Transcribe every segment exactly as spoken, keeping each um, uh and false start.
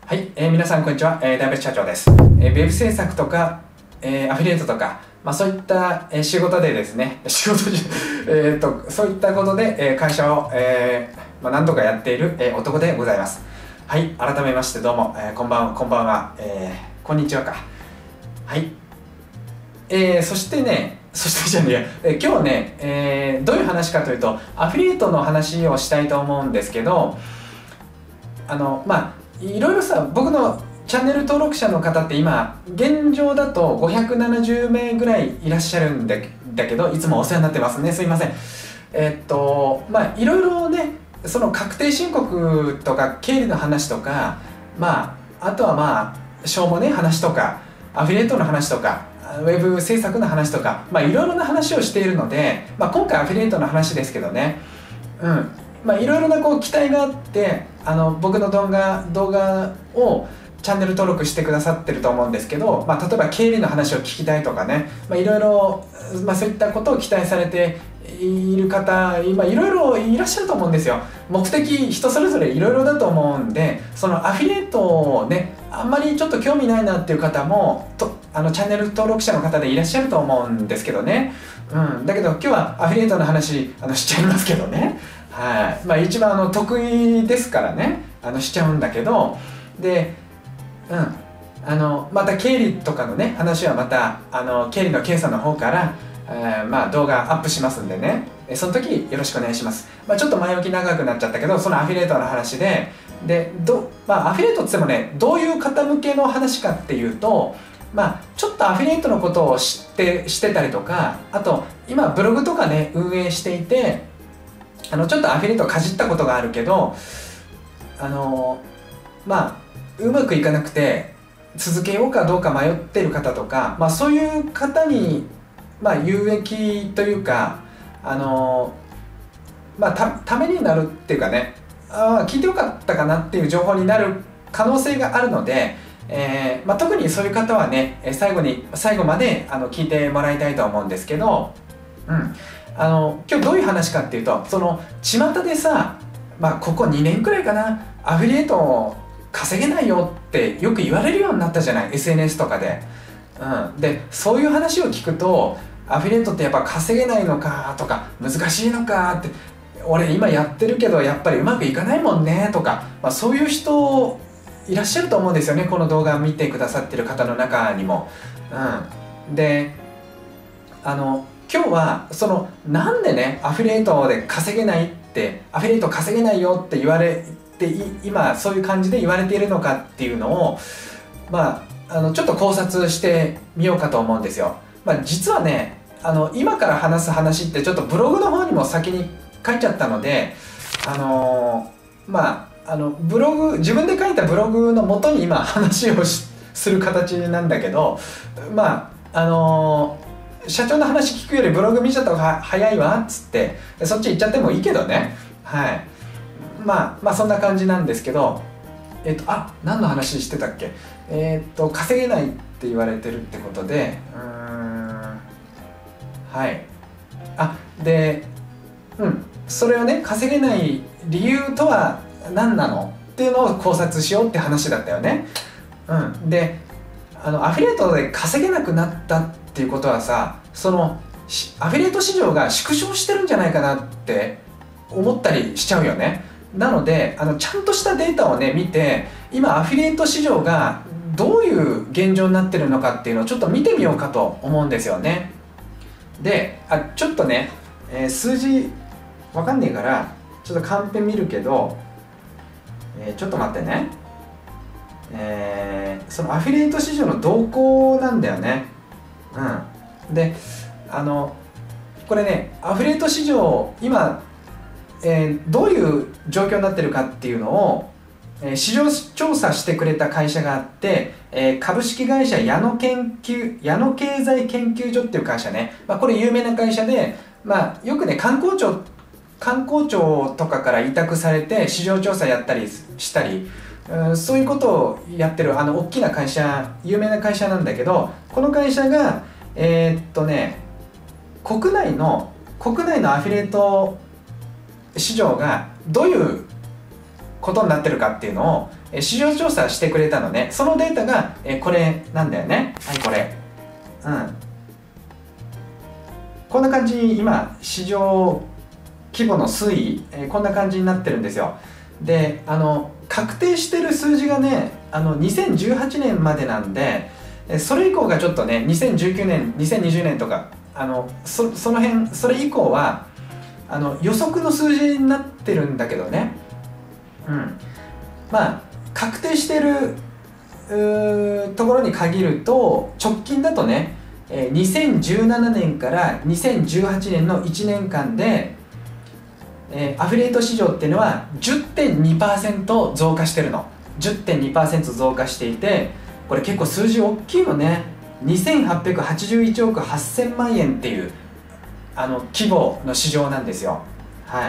はい、えー、皆さんこんにちは、えー、大別社長です。えー、ウェブ制作とか、えー、アフィリエイトとか、まあ、そういった、えー、仕事でですね、仕事じえーとそういったことで、えー、会社を、えーまあ、何とかやっている、えー、男でございます。はい、改めましてどうも、えー、こんばんこんばんは、えー、こんにちはか。はい、えー、そしてね、そしてじゃねえや、えー、今日ね、えー、どういう話かというと、アフィリエイトの話をしたいと思うんですけど、あのまあいろいろさ、僕のチャンネル登録者の方って今現状だとごひゃくななじゅうめいぐらいいらっしゃるんだだけど、いつもお世話になってますね、すいません。えっとまあいろいろね、その確定申告とか経理の話とか、まああとはまあしょうもね話とか、アフィリエイトの話とか、ウェブ制作の話とか、まあいろいろな話をしているので、まあ、今回アフィリエイトの話ですけどね、うんまあ、いろいろなこう期待があって、あの僕の動画動画をチャンネル登録してくださってると思うんですけど、まあ、例えば経理の話を聞きたいとかね、まあ、いろいろ、まあ、そういったことを期待されている方、今いろいろいらっしゃると思うんですよ。目的人それぞれいろいろだと思うんで、そのアフィリエイトをね、あんまりちょっと興味ないなっていう方もとあのチャンネル登録者の方でいらっしゃると思うんですけどね、うん、だけど今日はアフィリエイトの話あのしちゃいますけどね、はいまあ、一番あの得意ですからね、あのしちゃうんだけど、で、うん、あのまた経理とかのね話はまたあの経理の K さんの方から、えーまあ、動画アップしますんでね、その時よろしくお願いします。まあ、ちょっと前置き長くなっちゃったけど、そのアフィリエイトの話ででど、まあ、アフィリエイトって言ってもね、どういう方向けの話かっていうと、まあ、ちょっとアフィリエイトのことを知ってしてたりとか、あと今ブログとかね運営していて、あのちょっとアフィリエイトかじったことがあるけど、あのまあうまくいかなくて続けようかどうか迷ってる方とか、まあ、そういう方に、まあ、有益というか、あのまあ、た, ためになるっていうかね、ああ聞いてよかったかなっていう情報になる可能性があるので、えーまあ、特にそういう方はね、最後に最後まであの聞いてもらいたいと思うんですけど、うんあの今日どういう話かっていうと、その巷でさ、まあ、ここにねんくらいかな、アフィリエイト稼げないよってよく言われるようになったじゃない、 エスエヌエス とかで、うん、でそういう話を聞くと、アフィリエイトってやっぱ稼げないのかとか難しいのかって、俺今やってるけどやっぱりうまくいかないもんねとか、まあ、そういう人いらっしゃると思うんですよね、この動画を見てくださってる方の中にも、うん、であの今日はそのなんでねアフィリエイトで稼げないって、アフィリエイト稼げないよって言われて、今そういう感じで言われているのかっていうのを、まあ、あのちょっと考察してみようかと思うんですよ。まあ、実はね、あの今から話す話ってちょっとブログの方にも先に書いちゃったので、あのー、まああのブログ自分で書いたブログの元に今話をする形なんだけど、まああのー社長の話聞くよりブログ見ちゃった方が早いわっつってそっち行っちゃってもいいけどね、はいまあまあそんな感じなんですけど、えっとあ何の話してたっけ、えっと稼げないって言われてるってことで、うーんはいあでうんそれをね、稼げない理由とは何なのっていうのを考察しようって話だったよね。うんであのアフィリエイトで稼げなくなったっていうことはさ、そのアフィリエイト市場が縮小してるんじゃないかなって思ったりしちゃうよね。なのであのちゃんとしたデータをね見て、今アフィリエイト市場がどういう現状になってるのかっていうのをちょっと見てみようかと思うんですよね。であちょっとね、えー、数字わかんねえからちょっとカンペ見るけど、えー、ちょっと待ってね。えー、そのアフィリエイト市場の動向なんだよね。うん、であのこれね、アフィリエイト市場今、えー、どういう状況になってるかっていうのを、えー、市場調査してくれた会社があって、えー、株式会社矢野研究矢野経済研究所っていう会社ね、まあ、これ有名な会社で、まあ、よくね観光庁観光庁とかから委託されて市場調査やったりしたり、うん、そういうことをやってるあの大きな会社、有名な会社なんだけど、この会社がえー、っとね国内の国内のアフィリエイト市場がどういうことになってるかっていうのを、えー、市場調査してくれたのね。そのデータが、えー、これなんだよね。はい、これ。うん。こんな感じに今、市場規模の推移、えー、こんな感じになってるんですよ。で、あの、確定してる数字がね、あの、にせんじゅうはちねんまでなんで、それ以降がちょっとね、にせんじゅうきゅうねん、にせんにじゅうねんとか、あの、そ、その辺、それ以降は、あの、予測の数字になってるんだけどね。うん。まあ、確定してる、ところに限ると、直近だとね、にせんじゅうななねんからにせんじゅうはちねんのいちねんかんで、えー、アフィリエイト市場っていうのは じゅってんにパーセント 増加してるの。 じゅってんにパーセント 増加していて、これ結構数字大きいのね。にせんはっぴゃくはちじゅういちおくはっせんまんえんっていうあの規模の市場なんですよ。はい。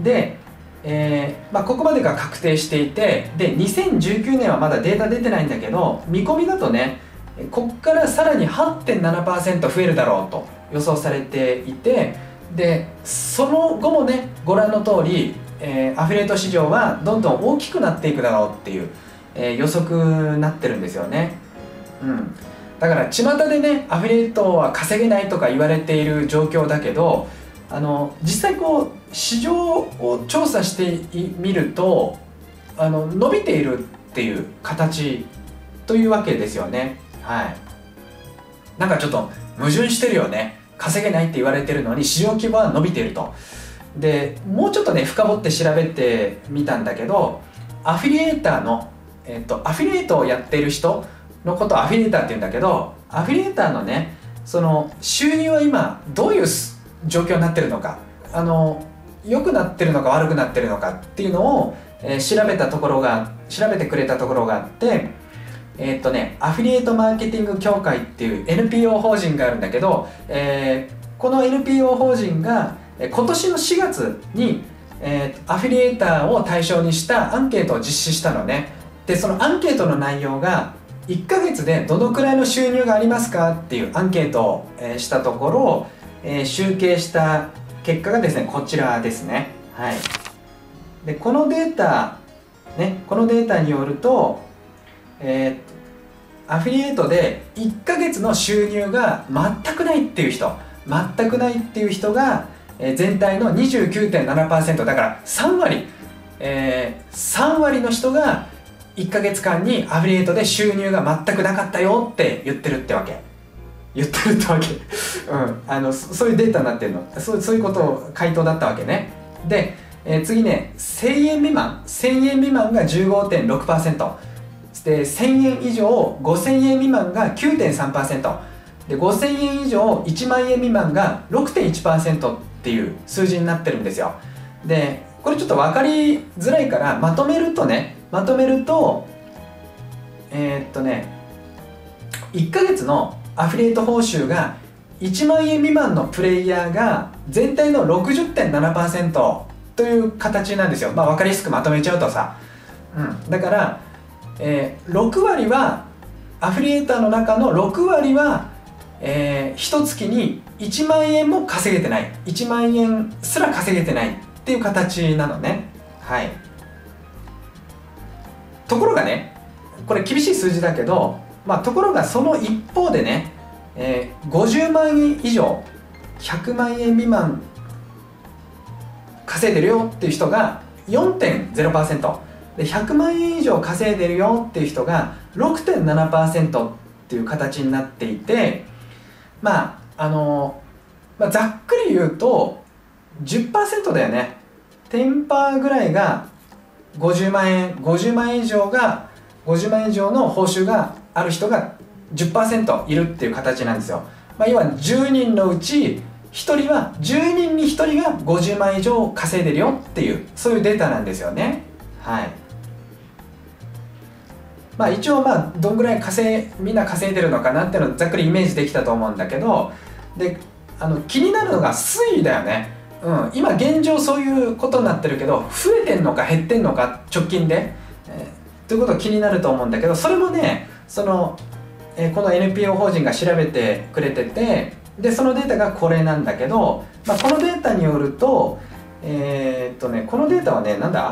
で、えーまあ、ここまでが確定していて、でにせんじゅうきゅうねんはまだデータ出てないんだけど、見込みだとね、ここからさらに はちてんななパーセント 増えるだろうと予想されていて、でその後もね、ご覧の通り、えー、アフィリエイト市場はどんどん大きくなっていくだろうっていう、えー、予測になってるんですよね。うん、だから巷でね、アフィリエイトは稼げないとか言われている状況だけど、あの実際こう市場を調査してみると、あの伸びているっていう形というわけですよね。はい。なんかちょっと矛盾してるよね。稼げないって言われてるのに市場規模は伸びていると。でもうちょっとね、深掘って調べてみたんだけど、アフィリエイターの、えっと、アフィリエイトをやっている人のことをアフィリエイターって言うんだけど、アフィリエイターのね、その収入は今どういう状況になってるのか、あの良くなってるのか悪くなってるのかっていうのを、えー、調べたところが調べてくれたところがあって、えーっとね、アフィリエイトマーケティング協会っていう エヌピーオー 法人があるんだけど、えー、この エヌピーオー 法人が今年のしがつに、えー、アフィリエイターを対象にしたアンケートを実施したのね。でそのアンケートの内容がいっかげつでどのくらいの収入がありますかっていうアンケートを、えー、したところ、えー、集計した結果がですね、こちらですね。はい。でこのデータね、このデータによると、えー、アフィリエイトでいっかげつの収入が全くないっていう人全くないっていう人が、えー、全体の にじゅうきゅうてんななパーセント だからさんわり、えー、さんわりの人がいっかげつかんにアフィリエイトで収入が全くなかったよって言ってるってわけ言ってるってわけうん、あのそそういうデータになってるの。そう、そういうことを回答だったわけね。で、えー、次ね、せんえん未満せんえん未満が じゅうごてんろくパーセントで、せんえん以上ごせんえん未満が きゅうてんさんパーセント で、ごせんえん以上いちまんえん未満が ろくてんいちパーセント っていう数字になってるんですよ。でこれちょっと分かりづらいからまとめるとねまとめるとえー、っとねいっかげつのアフィリエイト報酬がいちまんえん未満のプレイヤーが全体の ろくじゅってんななパーセント という形なんですよ。まあ分かりやすくまとめちゃうとさ、うん、だからえー、ろくわりはアフィリエイターの中のろくわりは、えー、いっかげつにいちまんえんも稼げてない、いちまんえんすら稼げてないっていう形なのね。はい。ところがね、これ厳しい数字だけど、まあ、ところがその一方でね、えー、ごじゅうまんえん以上ひゃくまんえん未満稼いでるよっていう人が よんてんゼロパーセントで、ひゃくまんえん以上稼いでるよっていう人が ろくてんななパーセント っていう形になっていて、まああの、まあ、ざっくり言うと じゅっパーセント だよね。じゅっパーセントぐらいがごじゅうまんえんごじゅうまんえん以上がごじゅうまんえん以上の報酬がある人が じゅっパーセント いるっていう形なんですよ。まあ、要はじゅうにんのうちひとりはじゅうにんにひとりがごじゅうまんえん以上稼いでるよっていう、そういうデータなんですよね。はい。まあ一応まあどんぐらい稼いみんな稼いでるのかなっていうのをざっくりイメージできたと思うんだけど、であの気になるのが推移だよね。うん、今現状そういうことになってるけど、増えてんのか減ってんのか直近で、えー、ということが気になると思うんだけど、それもねその、えー、この エヌピーオー 法人が調べてくれてて、でそのデータがこれなんだけど、まあ、このデータによるとえー、っとねこのデータはねなんだ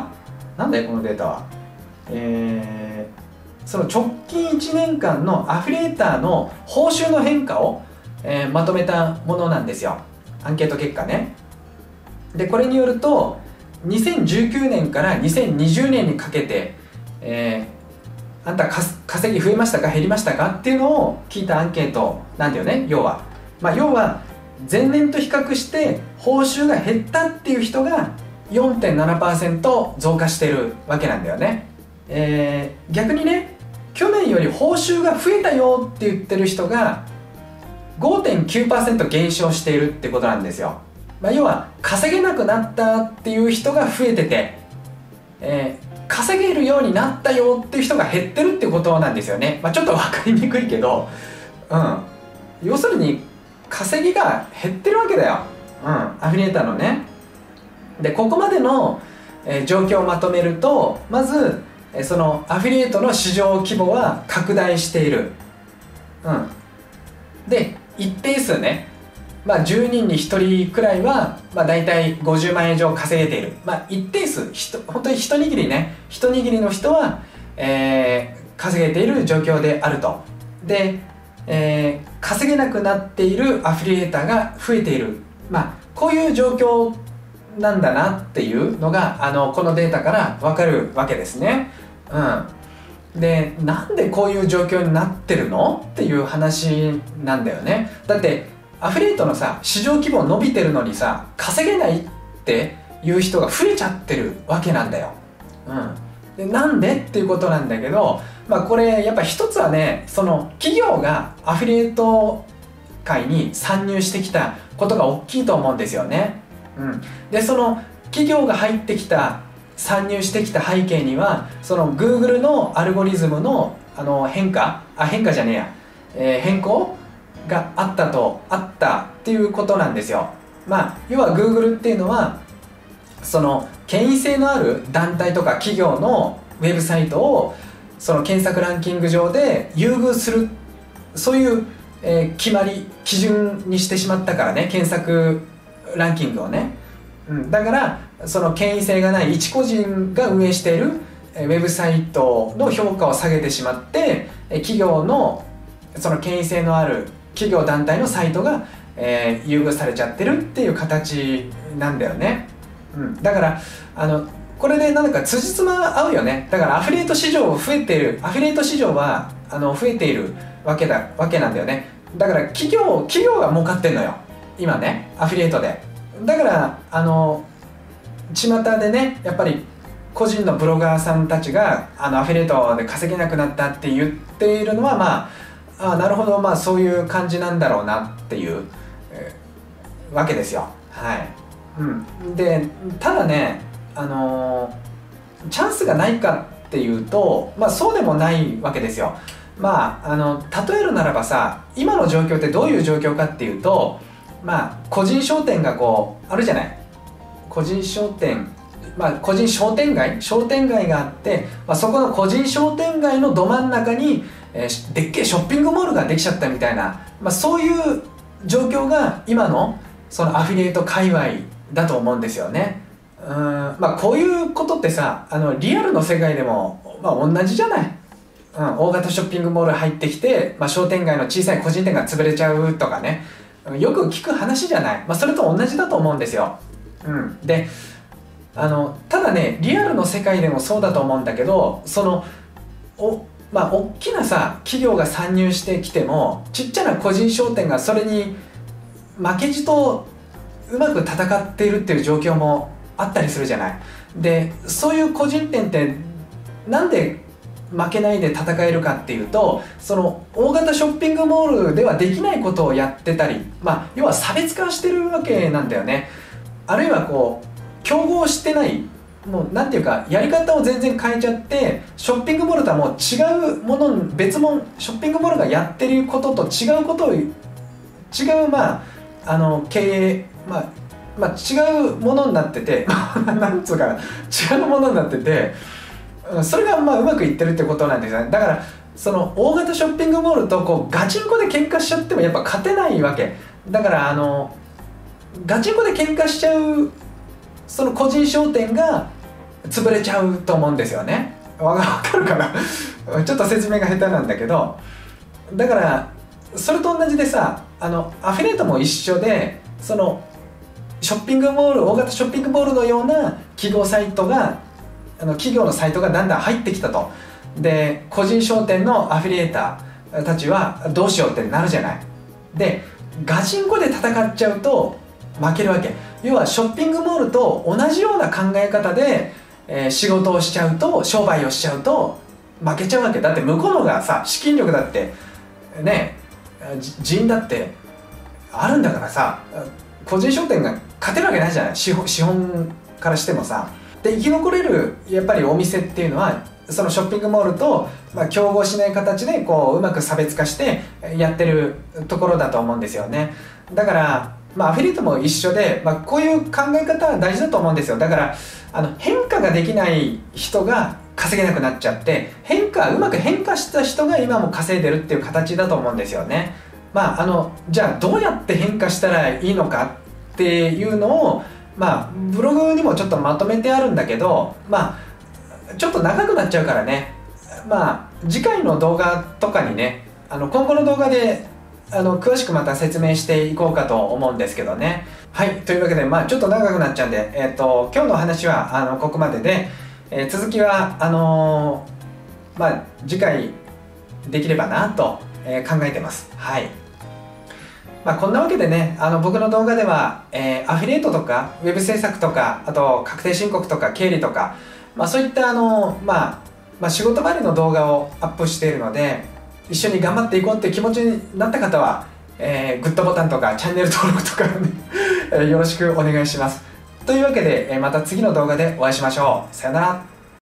なんだよこのデータは。えー、その直近いちねんかんのアフィリエーターの報酬の変化を、えー、まとめたものなんですよ。アンケート結果ね。でこれによるとにせんじゅうきゅうねんからにせんにじゅうねんにかけて、えー、あんた稼ぎ増えましたか減りましたかっていうのを聞いたアンケートなんだよね、要は。まあ、要は前年と比較して報酬が減ったっていう人が よんてんななパーセント 増加してるわけなんだよね。えー、逆にね、去年より報酬が増えたよって言ってる人が ごてんきゅうパーセント 減少しているってことなんですよ。まあ、要は稼げなくなったっていう人が増えてて、えー、稼げるようになったよっていう人が減ってるってことなんですよね。まあ、ちょっと分かりにくいけど、うん、要するに稼ぎが減ってるわけだよ、うん、アフィリエーターのね。でここまでの、えー、状況をまとめると、まず、えー、そのアフィリエイトの市場規模は拡大している、うん、で一定数ね、まあ、じゅうにんにひとりくらいは、まあ、大体ごじゅうまんえん以上稼げている、まあ、一定数ひと本当に一握りね一握りの人は、えー、稼げている状況であると。で、えー、稼げなくなっているアフィリエーターが増えている、まあ、こういう状況なんだなっていうのがあのこのデータから分かるわけですね。うん、でなんでこういう状況になってるのっていう話なんだよね。だってアフィリエイトのさ市場規模伸びてるのにさ稼げないっていう人が増えちゃってるわけなんだよ。うん、でなんでっていうことなんだけど、まあ、これやっぱ一つはね、その企業がアフィリエイト界に参入してきたことが大きいと思うんですよね。うん、でその企業が入ってきた参入してきた背景にはその Google のアルゴリズムのあの変化あ変化じゃねえや、えー、変更があったとあったっていうことなんですよ。まあ要は Google っていうのはその権威性のある団体とか企業のウェブサイトをその検索ランキング上で優遇する、そういう、えー、決まり基準にしてしまったからね、検索ランキングをね、うん、だからその権威性がない一個人が運営しているウェブサイトの評価を下げてしまって、企業のその権威性のある企業団体のサイトが、えー、優遇されちゃってるっていう形なんだよね。うん、だからあのこれでなんか辻褄合うよね。だからアフィリエイト市場増えているアフィリエイト市場はあの増えているわけだわけなんだよね。だから企業企業が儲かってんのよ今ね、アフィリエイトで。だからあの巷でね、やっぱり個人のブロガーさんたちがあのアフィリエイトで稼げなくなったって言っているのは、まああなるほど、まあそういう感じなんだろうなっていう、えー、わけですよ。はい、うん、でただね、あのー、チャンスがないかっていうと、まあそうでもないわけですよ。まああの例えるならばさ、今の状況ってどういう状況かっていうと、まあ個人商店がこうあるじゃない。個人商店、まあ個人商店街商店街があって、まあ、そこの個人商店街のど真ん中に、えー、でっけえショッピングモールができちゃったみたいな、まあ、そういう状況が今のそのアフィリエイト界隈だと思うんですよね。うーん、まあこういうことってさ、あのリアルの世界でも、まあ、同じじゃない。うん、大型ショッピングモール入ってきて、まあ、商店街の小さい個人店が潰れちゃうとかね、よく聞く話じゃない。まあ、それと同じだと思うんですよ。うん、であのただね、リアルの世界でもそうだと思うんだけど、そのおまあ大きなさ企業が参入してきても、ちっちゃな個人商店がそれに負けじとうまく戦っているっていう状況もあったりするじゃない。でそういう個人店ってなんで負けないで戦えるかっていうと、その大型ショッピングモールではできないことをやってたり、まあ要は差別化してるわけなんだよね。あるいはこう競合してない、もうなんていうかやり方を全然変えちゃって、ショッピングモールとはもう違うもの、別物、ショッピングモールがやってることと違うことを違う、まああの経営、まあまあ違うものになっててなんつうかな、違うものになってて、それがまあうまくいってるってことなんですよね。だからその大型ショッピングモールとこうガチンコで喧嘩しちゃってもやっぱ勝てないわけだから、あのガチンコで喧嘩しちゃうその個人商店が潰れちゃうと思うんですよね。わかるかなちょっと説明が下手なんだけど、だからそれと同じでさ、あのアフィリエイトも一緒で、そのショッピングモール、大型ショッピングモールのような企業サイトが、あの企業のサイトがだんだん入ってきたと。で個人商店のアフィリエイターたちはどうしようってなるじゃない。でガチンコで戦っちゃうと負けるわけ。要はショッピングモールと同じような考え方で、えー、仕事をしちゃうと、商売をしちゃうと負けちゃうわけだって。向こうのがさ、資金力だってね、人だってあるんだからさ、個人商店が勝てるわけないじゃない、資本、資本からしてもさ。で生き残れるやっぱりお店っていうのは、そのショッピングモールと、まあ、競合しない形でこううまく差別化してやってるところだと思うんですよね。だから、まあ、アフィリエイトも一緒で、まあ、こういう考え方は大事だと思うんですよ。だからあの変化ができない人が稼げなくなっちゃって、変化うまく変化した人が今も稼いでるっていう形だと思うんですよね。まあ、あのじゃあどうやって変化したらいいのかっていうのを、まあ、ブログにもちょっとまとめてあるんだけど、まあ、ちょっと長くなっちゃうからね、まあ、次回の動画とかにね、あの今後の動画であの詳しくまた説明していこうかと思うんですけどね。はい、というわけで、まあ、ちょっと長くなっちゃうんで、えー、と今日の話はあのここまでで、えー、続きはあのー、まあ、次回できればなと、えー、考えてます。はい。まあ、こんなわけでね、あの僕の動画では、えー、アフィリエイトとかウェブ制作とか、あと確定申告とか経理とか、まあ、そういったあの、まあ、まあ仕事場での動画をアップしているので、一緒に頑張っていこうっていう気持ちになった方は、えー、グッドボタンとかチャンネル登録とか、ね、よろしくお願いします。というわけで、また次の動画でお会いしましょう。さよなら。